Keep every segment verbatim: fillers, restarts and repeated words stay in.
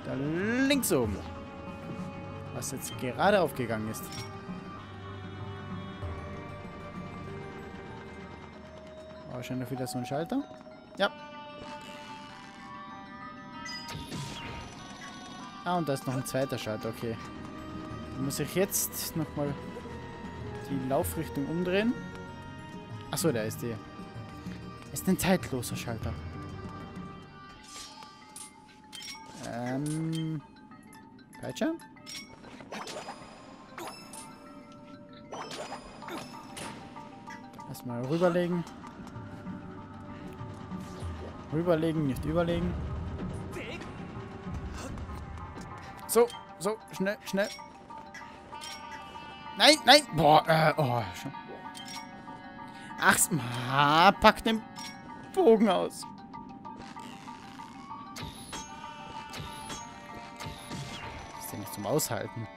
Da links oben. Was jetzt gerade aufgegangen ist. Wahrscheinlich wieder so ein Schalter. Ja. Ah, und da ist noch ein zweiter Schalter, okay. Dann muss ich jetzt nochmal die Laufrichtung umdrehen. Achso, da ist die. Ist ein zeitloser Schalter. Ähm. Peitsche? Erstmal rüberlegen. Rüberlegen, nicht überlegen. So, so, schnell, schnell. Nein, nein. Boah, äh, oh, schon. Ach, ah, pack den Bogen aus. Ist ja nicht zum Aushalten.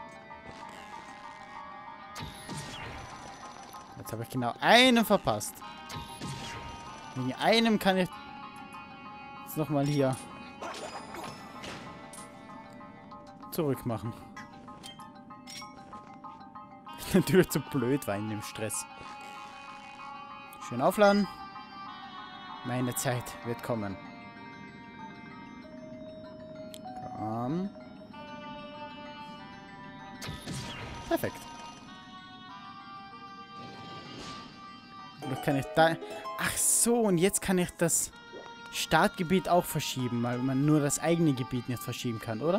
Jetzt habe ich genau einen verpasst. Wegen einem kann ich jetzt nochmal hier zurück machen. Natürlich zu blöd war in dem Stress. Schön aufladen. Meine Zeit wird kommen. Komm. Perfekt. Oder kann ich da... Ach so, und jetzt kann ich das Startgebiet auch verschieben, weil man nur das eigene Gebiet nicht verschieben kann, oder?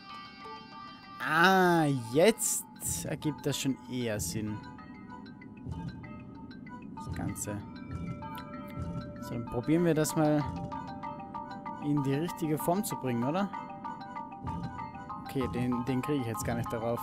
Ah, jetzt ergibt das schon eher Sinn. Das Ganze. So, dann probieren wir das mal in die richtige Form zu bringen, oder? Okay, den, den kriege ich jetzt gar nicht darauf.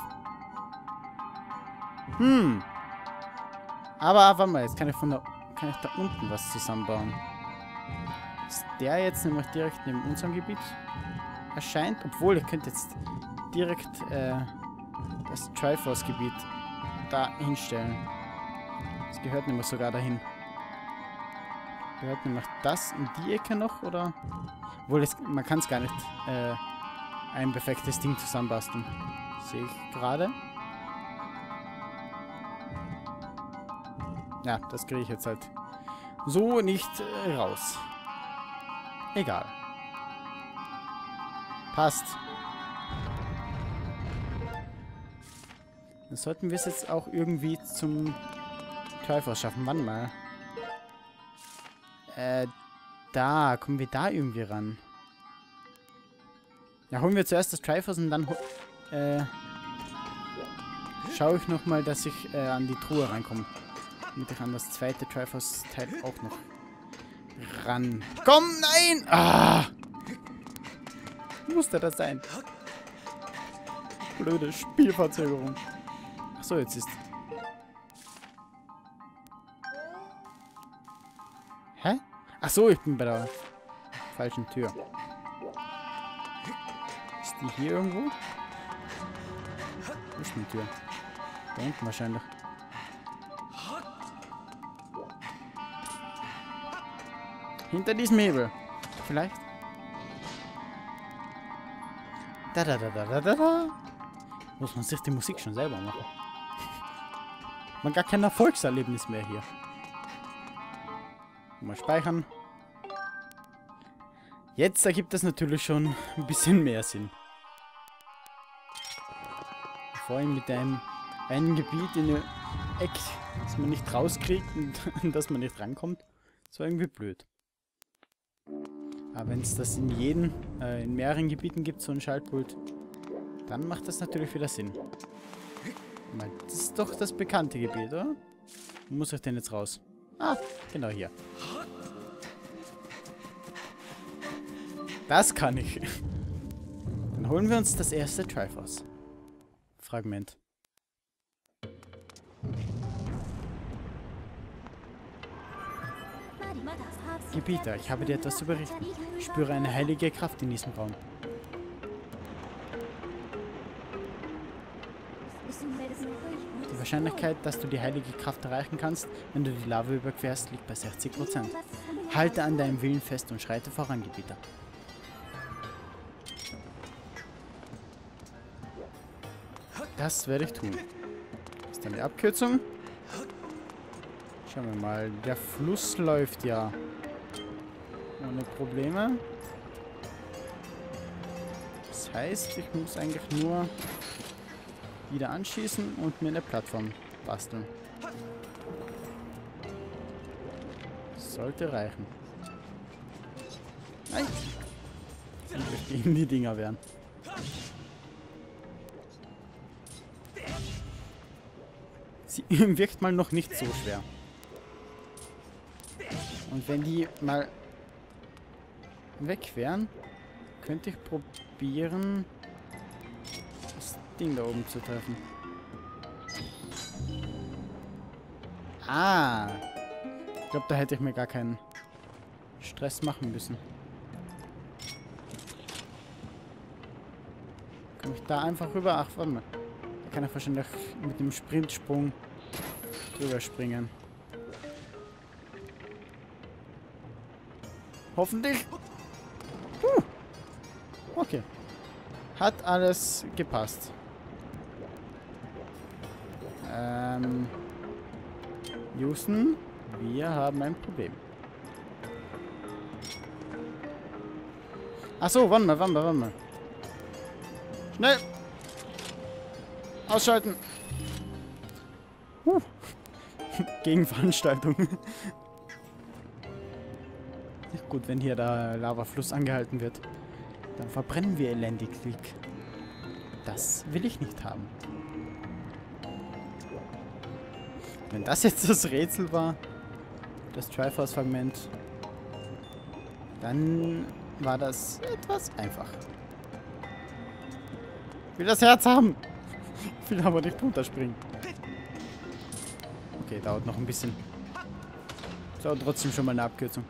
Hm. Aber warte mal, jetzt kann ich von da, kann ich da unten was zusammenbauen. Ist der jetzt nämlich direkt neben unserem Gebiet erscheint? Obwohl, ich könnte jetzt direkt äh, das Triforce-Gebiet da hinstellen. Das gehört nämlich sogar dahin. Gehört nämlich das in die Ecke noch, oder? Obwohl, es, man kann es gar nicht äh, ein perfektes Ding zusammenbasteln. Sehe ich gerade. Ja, das kriege ich jetzt halt so nicht äh, raus. Egal. Passt. Dann sollten wir es jetzt auch irgendwie zum Triforce schaffen. Wann mal? Äh, da. Kommen wir da irgendwie ran? Ja, holen wir zuerst das Triforce und dann äh, schaue ich nochmal, dass ich äh, an die Truhe reinkomme. Damit ich an das zweite Triforce-Teil auch noch ran. Komm, nein! Ah! Musste das sein? Blöde Spielverzögerung. Achso, jetzt ist... Hä? Achso, ich bin bei der falschen Tür. Ist die hier irgendwo? Wo ist die Tür? Da unten wahrscheinlich. Hinter diesem Hebel. Vielleicht? Da, da, da, da, da, da, da. Muss man sich die Musik schon selber machen. Man gar kein Erfolgserlebnis mehr hier. Mal speichern. Jetzt ergibt das natürlich schon ein bisschen mehr Sinn. Vorhin mit einem einen Gebiet in der Eck, das man nicht rauskriegt und dass man nicht rankommt. Das war irgendwie blöd. Aber wenn es das in jedem, äh, in mehreren Gebieten gibt, so ein Schaltpult, dann macht das natürlich wieder Sinn. Das ist doch das bekannte Gebiet, oder? Wo muss ich denn jetzt raus? Ah, genau hier. Das kann ich. Dann holen wir uns das erste Triforce Fragment. Gebieter, ich habe dir etwas zu berichten. Ich spüre eine heilige Kraft in diesem Raum. Die Wahrscheinlichkeit, dass du die heilige Kraft erreichen kannst, wenn du die Lava überquerst, liegt bei sechzig Prozent. Halte an deinem Willen fest und schreite voran, Gebieter. Das werde ich tun. Das ist dann die Abkürzung. Schauen wir mal. Der Fluss läuft ja ohne Probleme. Das heißt, ich muss eigentlich nur wieder anschießen und mir eine Plattform basteln. Sollte reichen. Nein! Und gegen die Dinger werden. Sie wirkt mal noch nicht so schwer. Und wenn die mal weg wären, könnte ich probieren, das Ding da oben zu treffen. Ah! Ich glaube, da hätte ich mir gar keinen Stress machen müssen. Komme ich da einfach rüber? Ach, warte mal. Da kann ich wahrscheinlich mit dem Sprintsprung drüber springen. Hoffentlich. Huh. Okay. Hat alles gepasst. Ähm. Houston, wir haben ein Problem. Achso, warte mal, warte mal, warte mal. Schnell! Ausschalten! Huh. Gegenveranstaltung. Gut, wenn hier der Lavafluss angehalten wird, dann verbrennen wir elendiglich. Das will ich nicht haben. Wenn das jetzt das Rätsel war, das Triforce-Fragment, dann war das etwas einfach. Ich will das Herz haben. Ich will aber nicht runterspringen. Okay, dauert noch ein bisschen. Ist aber trotzdem schon mal eine Abkürzung.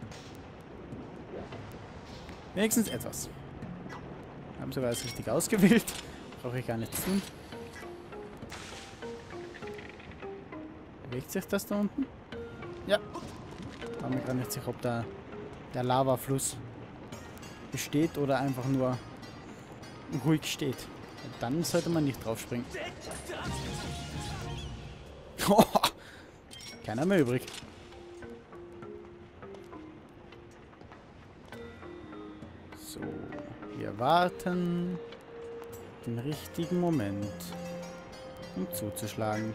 Wenigstens etwas. Haben sogar alles richtig ausgewählt. Brauche ich gar nichts tun. Bewegt sich das da unten? Ja. War mir gar nicht sicher, ob da der Lavafluss besteht oder einfach nur ruhig steht. Und dann sollte man nicht drauf springen. Oh, keiner mehr übrig. So, wir warten den richtigen Moment, um zuzuschlagen.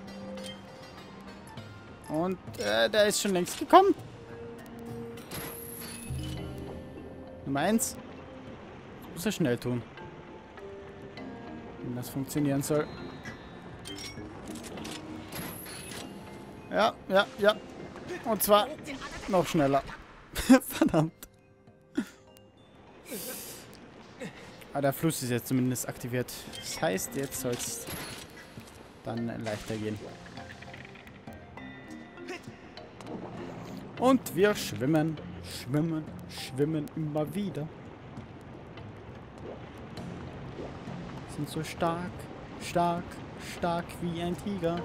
Und äh, der ist schon längst gekommen. Nummer eins. Muss er schnell tun. Wenn das funktionieren soll. Ja, ja, ja. Und zwar noch schneller. Verdammt. Aber der Fluss ist jetzt zumindest aktiviert. Das heißt, jetzt soll es dann leichter gehen. Und wir schwimmen, schwimmen, schwimmen immer wieder. Sind so stark, stark, stark wie ein Tiger.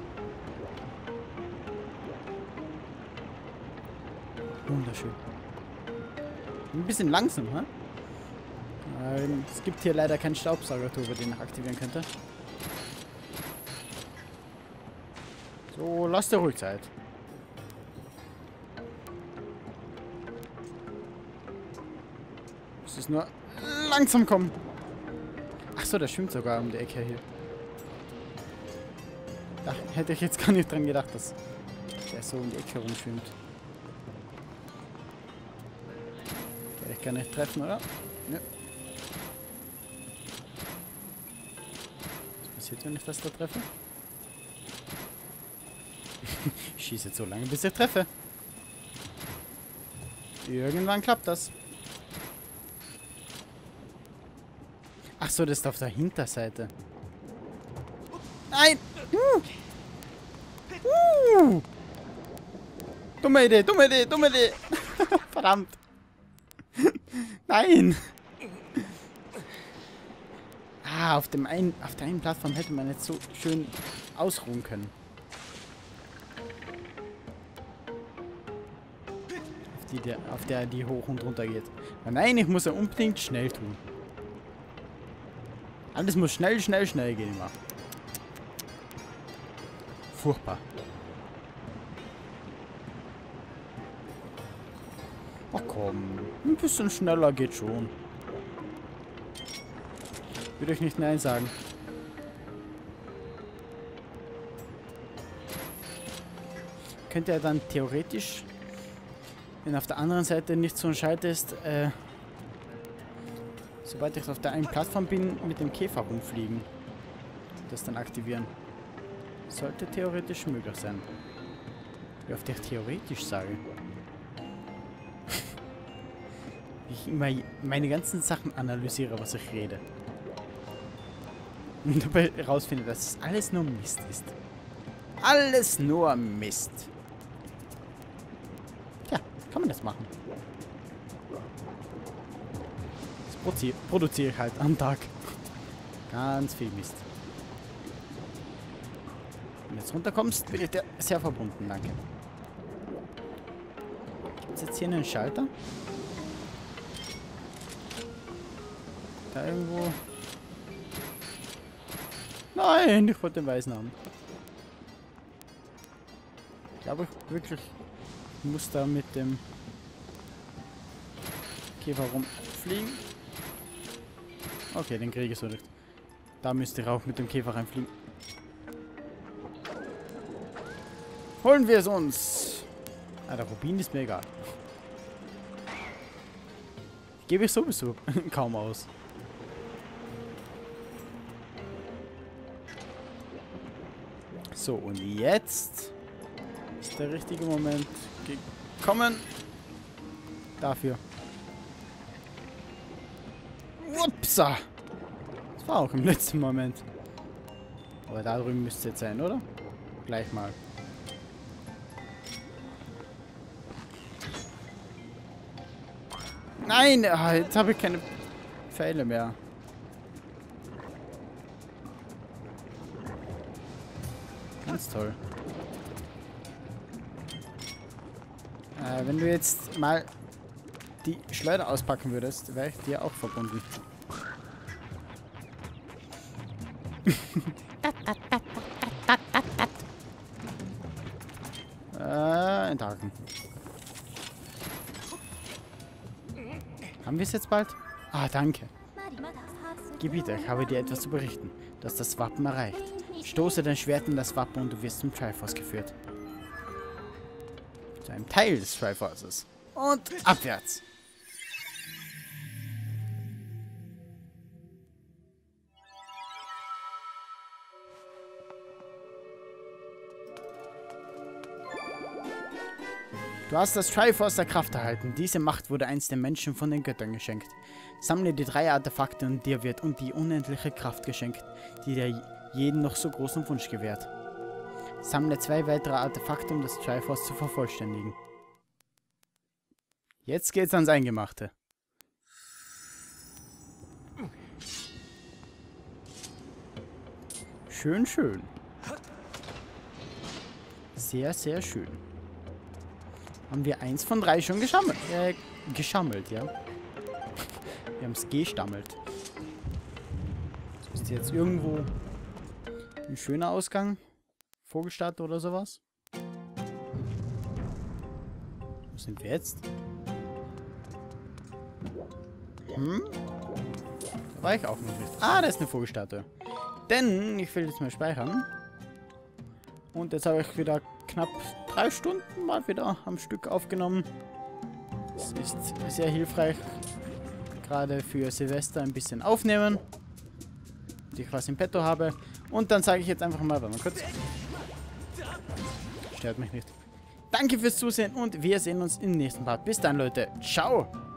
Wunderschön. Ein bisschen langsam, hä? Ähm, es gibt hier leider keinen Staubsaugerturbo, den ich aktivieren könnte. So, lasst dir ruhig Zeit. Es ist nur langsam kommen. Achso, der schwimmt sogar um die Ecke hier. Da hätte ich jetzt gar nicht dran gedacht, dass der so um die Ecke rumschwimmt. Werde ich gar nicht treffen, oder? Ne. Was passiert, wenn ich das da treffe? Ich schieße jetzt so lange, bis ich treffe. Irgendwann klappt das. Ach so, das ist auf der Hinterseite. Nein! Uh. Uh. Dumme Idee, dumme Idee, dumme Idee. Verdammt. Nein. Ah, auf, dem einen, auf der einen Plattform hätte man jetzt so schön ausruhen können. Auf, die, der, auf der die hoch und runter geht. Aber nein, ich muss ja unbedingt schnell tun. Alles muss schnell, schnell, schnell gehen immer. furchtbar. Ach komm, ein bisschen schneller geht schon. Würde ich nicht nein sagen. Könnte er dann theoretisch, wenn auf der anderen Seite nicht so ein Schalter ist, äh, sobald ich auf der einen Plattform bin, mit dem Käfer rumfliegen. Das dann aktivieren. Sollte theoretisch möglich sein. Wie oft ich theoretisch sage. Wie ich immer meine ganzen Sachen analysiere, was ich rede. Und dabei herausfinde, dass es alles nur Mist ist. Alles nur Mist. Tja, kann man das machen. Das produziere, produziere ich halt am Tag. Ganz viel Mist. Wenn du jetzt runterkommst, bin ich dir sehr verbunden. Danke. Gibt es jetzt hier einen Schalter? Da irgendwo... Nein, ich wollte den Weißen haben. Ich glaube ich wirklich, ich muss da mit dem Käfer rumfliegen. Okay, den kriege ich so nicht. Da müsste ich auch mit dem Käfer reinfliegen. Holen wir es uns! Ah, der Rubin ist mir egal. Gebe ich sowieso kaum aus. So, und jetzt ist der richtige Moment gekommen. Dafür. Upsa! Das war auch im letzten Moment. Aber da drüben müsste es jetzt sein, oder? Gleich mal. Nein! Ah, jetzt habe ich keine Pfeile mehr. Ganz toll. Äh, wenn du jetzt mal die Schleuder auspacken würdest, wäre ich dir auch verbunden. äh, enthaken. Haben wir es jetzt bald? Ah, danke. Gebieter, ich habe dir etwas zu berichten. Du hast das Wappen erreicht. Stoße dein Schwert in das Wappen und du wirst zum Triforce geführt. Zu einem Teil des Triforces. Und abwärts. Du hast das Triforce der Kraft erhalten. Diese Macht wurde einst den Menschen von den Göttern geschenkt. Sammle die drei Artefakte und dir wird und die unendliche Kraft geschenkt, die dir jeden noch so großen Wunsch gewährt. Sammle zwei weitere Artefakte, um das Triforce zu vervollständigen. Jetzt geht's ans Eingemachte. Schön, schön. Sehr, sehr schön. Haben wir eins von drei schon geschammelt? Äh, geschammelt, ja. Wir haben es gestammelt. Das ist jetzt irgendwo ein schöner Ausgang. Vogelstadt oder sowas. Wo sind wir jetzt? Hm? Da war ich auch noch nicht. Ah, da ist eine Vogelstatue. Denn ich will jetzt mal speichern. Und jetzt habe ich wieder knapp drei Stunden mal wieder am Stück aufgenommen. Das ist sehr hilfreich. Gerade für Silvester ein bisschen aufnehmen. Und ich was im Petto habe. Und dann sage ich jetzt einfach mal, warte mal kurz. Stört mich nicht. Danke fürs Zusehen und wir sehen uns im nächsten Part. Bis dann, Leute. Ciao.